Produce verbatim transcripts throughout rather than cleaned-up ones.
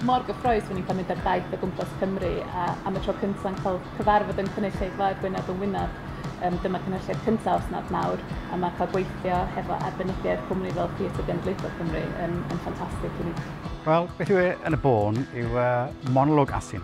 mor gyffroes fan ni'n cael mynd ar daith o gwmpas Cymru a am y tro cyntaf yn cael cyfarfod yn cynhyrchiad Gwynedd yn Wynedd. Um, dyma cynhyrchiad cyntaf Os Nad Nawr a mae cael gweithio hefo arbenigedd cwmni fel Prifysgol Genedlaethol Cymru yn, yn ffantastig i ni. Wel, beth yw e yn y bôn yw uh, monolog Asyn.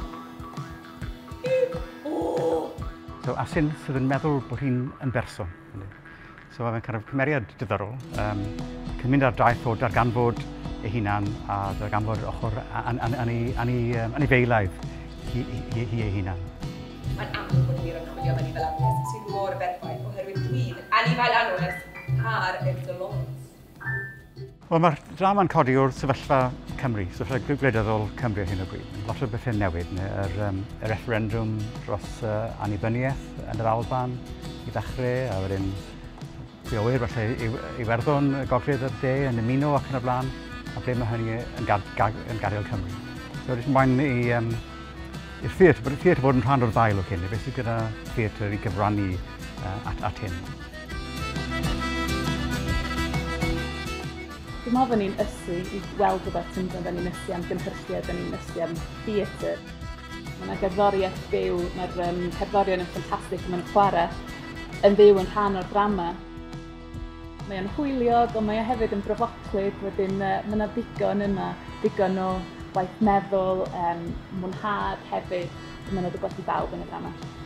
So Asyn sydd yn meddwl bod hi'n yn berson. So mae'n kind of cymeriad diddorol. Um, Cyn mynd ar daith o darganfod ei hunan a darganfod ochr yn ei feilaidd hi ei hunan. Mae'n amlwg bod ni'n chwilio mewn i fel amlwg sy'n mor berffaith oherwydd dwi'n anifail anwes ar y dylons. Wel, mae'r drama'n codi o'r sefyllfa Cymru, sefyllfa gwleidyddol Cymru ar hyn o bryd. Lot o bethau newid, yr, um, y referendwm dros uh, annibyniaeth yn yr Alban i ddechrau, a wedyn Rheolwyr falle Iwerddon, Gogledd y De, yn ymuno ac yn y blaen, a ble mae hynny yn, gad, gad, yn gadael Cymru. So, rydym moyn i, um, i'r theatr, bod y theatr bod yn rhan o'r ddau lwc hyn, beth sydd gyda theatr i gyfrannu uh, at, at hyn. Dwi'n meddwl bod ni'n ysu i weld rhywbeth sy'n dod ni'n ysu am gynhyrchiad, da ni'n ysu am theatr. Mae yna gerddoriaeth byw, mae'r um, cerddorion yn ffantastig, mae'n chwarae yn byw yn rhan o'r drama. Mae o'n hwyliog, ond mae o hefyd yn brofoclyd, wedyn uh, mae yna ddigon yna, digon o waith meddwl, um, mwynhad hefyd, mae yna rhywbeth i bawb yn y drama.